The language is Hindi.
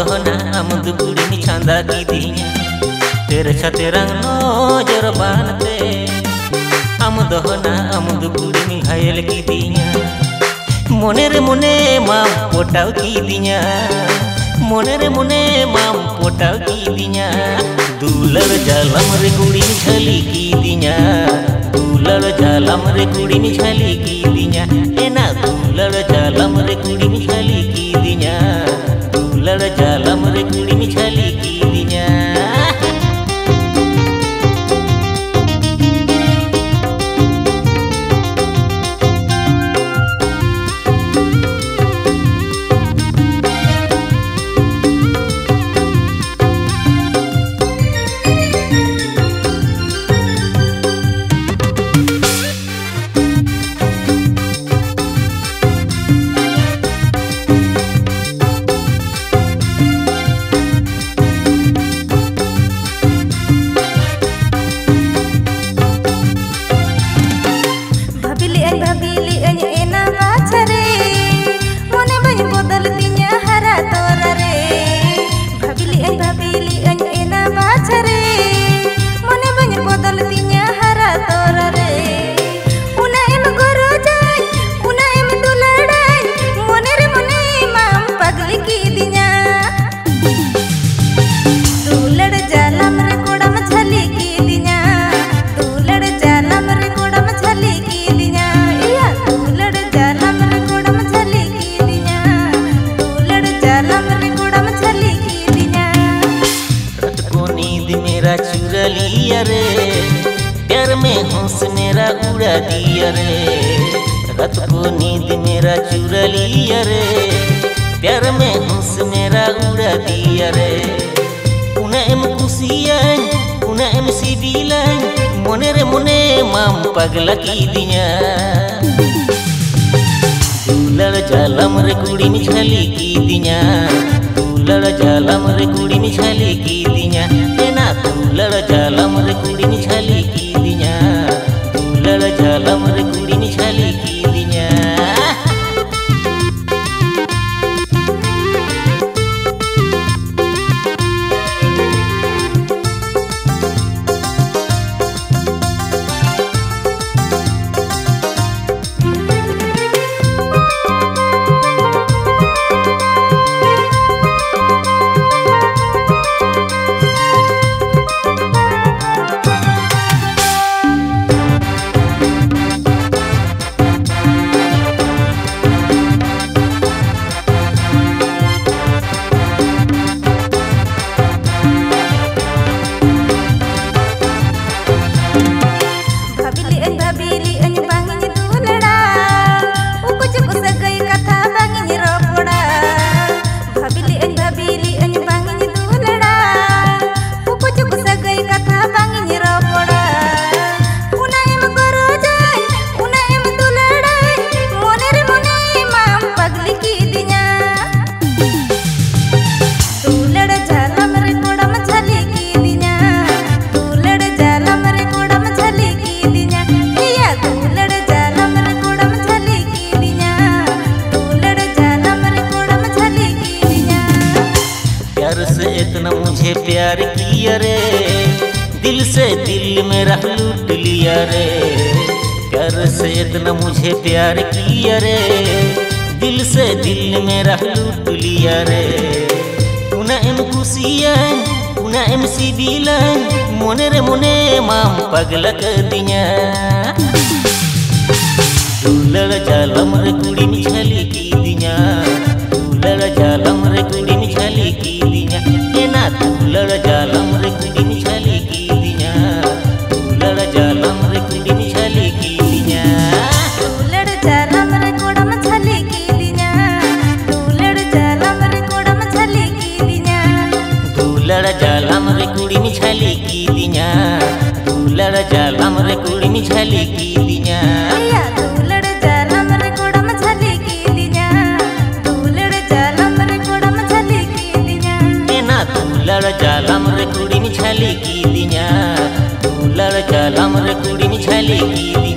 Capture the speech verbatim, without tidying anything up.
दोहना अमुद कुड़ी में छांदा की दिया तेरे छते रंग नोजर बानते हम दोहना अमुद कुड़ी में घायल की दिया मोने रे मोने माम पोटाव की दिया मोने रे मोने माम पोटाव की दिया दूलर जालम रे कुड़ी में छली की दिया दूलर जालम रे कुड़ी में छली की दिया एना दूलर जालम रे कुड़ी में छली की दिया दूलर जालम रे कुड़ी में छली की दिया मेरा चुरा लिया रे प्यार में होश मेरा उड़ा दिया रे रात को नींद मेरा चुरा लिया रे प्यार में होश मेरा उड़ा दिया रे उना एम खुशियां उना एम सिबिलां मोने रे मोने माम पगला की दिया दूलर जालम रे कुड़ी में छली की दिया दूलर जालम रे कुड़ी में छली की दिया एना दूलर जालम रे कुड़ी में छली की दिया दूलर जालम रे कुड़ी में छली की दिया इतना मुझे प्यार किया रे दिल से दिल मेरा लूट लिया रे प्यार से इतना मुझे प्यार किया रे दिल से दिल मेरा लूट लिया रे उना एम खुशियां उना एम सिबिलां मोने रे मोने माम पगला कर दिया दूलर जालम रे कुड़ी में छली की दिया दूलर जालम रे कुड़ी में छली की दिया एना दूलर जालम रे कुड़ी में छली की दिया दूलर जालम रे कुड़ी में छली की दिया दूलर जालम रे कोड़ा में छली की दिया दूलर जालम रे कोड़ा में छली की दिया दूलर जालम रे कुड़ी में छली की दिया दूलर जालम रे कुड़ी में छली की दिया दूलर जालम रे कोड़ा में छली की दिया दूलर जालम रे कोड़ा में छली की दिया एना दूलर जालम रे कुड़ी में छली की दिया दूलर जालम रे कुड़ी में छली की दिया।